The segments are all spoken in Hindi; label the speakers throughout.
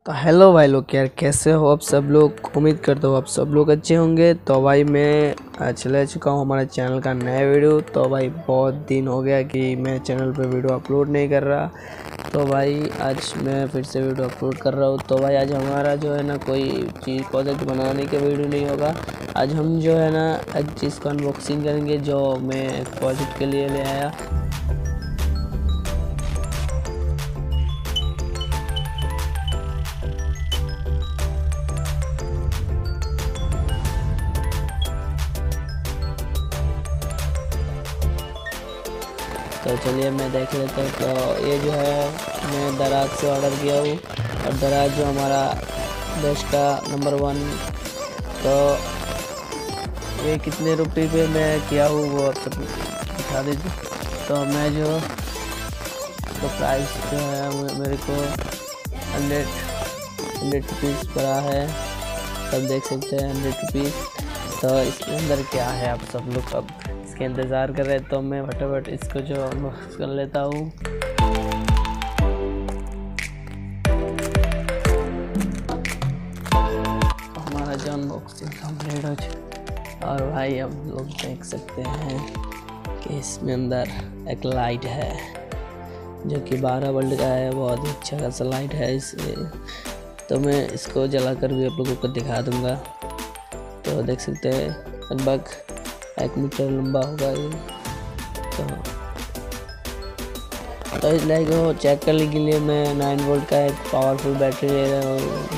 Speaker 1: तो हेलो भाई लोग, यार कैसे हो आप सब लोग। उम्मीद करता हूँ आप सब लोग अच्छे होंगे। तो भाई मैं चला चुका हूँ हमारे चैनल का नया वीडियो। तो भाई बहुत दिन हो गया कि मैं चैनल पे वीडियो अपलोड नहीं कर रहा। तो भाई आज मैं फिर से वीडियो अपलोड कर रहा हूँ। तो भाई आज हमारा जो है ना कोई चीज़ प्रोजेक्ट बनाने का वीडियो नहीं होगा। आज हम जो है ना एक चीज़ को अनबॉक्सिंग करेंगे जो मैं एक प्रोजेक्ट के लिए ले आया। तो चलिए मैं देख लेता हूँ। तो ये जो है मैं दराज से ऑर्डर किया हूँ, और दराज जो हमारा देश का नंबर 1। तो ये कितने रुपये पे मैं किया हूँ वो आप सब दिखा दीजिए। तो मैं जो तो प्राइस जो है मेरे को 100 रुपीज़ पड़ा है। सब देख सकते हैं 100 रुपीज़। तो इसके अंदर क्या है आप सब लोग अब इसके इंतज़ार कर रहे हैं। तो मैं फटाफट इसको जो अनबॉक्स कर लेता हूँ। हमारा जो अनबॉक्सिंग कंप्लीट हो चुका, और भाई अब लोग देख सकते हैं कि इसमें अंदर एक लाइट है जो कि 12 वोल्ट का है। बहुत ही अच्छा खासा लाइट है इसमें। तो मैं इसको जलाकर भी आप लोगों को दिखा दूंगा। तो देख सकते हैं लगभग 1 मीटर लंबा होगा ये। तो इस लाइट को चेक करने के लिए मैं 9 वोल्ट का एक पावरफुल बैटरी ले रहा हूँ।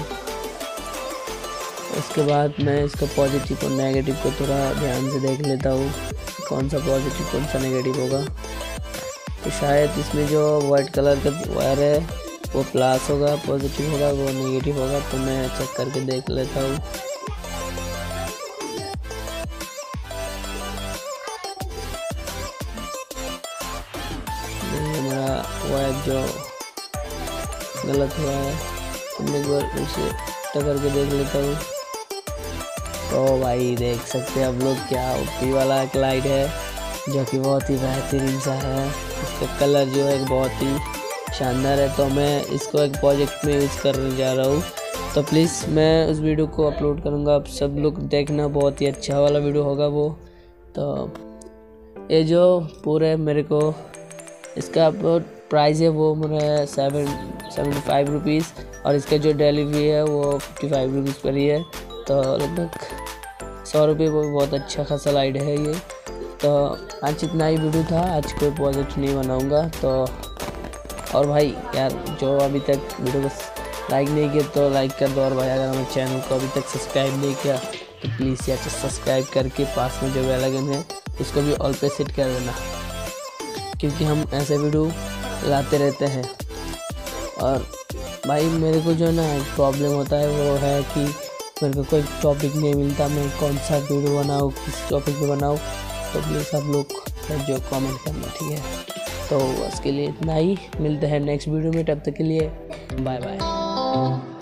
Speaker 1: उसके बाद मैं इसका पॉजिटिव और नेगेटिव को थोड़ा ध्यान से देख लेता हूँ, कौन सा पॉजिटिव कौन सा नेगेटिव होगा। तो शायद इसमें जो वाइट कलर का वायर है वो प्लस होगा, पॉजिटिव होगा, वो नेगेटिव होगा। तो मैं चेक करके देख लेता हूँ। हमारा वायर जो गलत हुआ है, मैं एक बार उसे टक्कर के देख लेता हूँ। तो भाई देख सकते हैं आप लोग क्या ओपी वाला एक लाइट है जो कि बहुत ही बेहतरीन सा है। इसका कलर जो है बहुत ही शानदार है। तो मैं इसको एक प्रोजेक्ट में यूज़ करने जा रहा हूँ। तो प्लीज़ मैं उस वीडियो को अपलोड करूँगा, आप सब लोग देखना, बहुत ही अच्छा वाला वीडियो होगा वो। तो ये जो पूरे मेरे को इसका प्राइस है वो मेरा 75 रुपीज़, और इसका जो डिलीवरी है वो 55 रुपीज़ पर ही है। तो लगभग 100 रुपये वो बहुत अच्छा खासा लाइट है ये। तो आज इतना ही वीडियो था, आज कोई प्रोजेक्ट नहीं बनाऊंगा। तो और भाई यार जो अभी तक वीडियो को लाइक नहीं किया तो लाइक कर दो, और भाई अगर हमारे चैनल को अभी तक सब्सक्राइब नहीं किया तो प्लीज़ यार सब्सक्राइब करके पास में जो बेल आइकन है उसको भी ऑल पे सेट कर देना, क्योंकि हम ऐसे वीडियो लाते रहते हैं। और भाई मेरे को जो है ना प्रॉब्लम होता है वो है कि मेरे को कोई टॉपिक नहीं मिलता, मैं कौन सा वीडियो बनाऊँ, किस टॉपिक पे बनाऊँ। तो प्लीज़ आप लोग जो कमेंट करना, ठीक है। तो उसके लिए इतना ही, मिलते हैं नेक्स्ट वीडियो में, तब तक के लिए बाय बाय।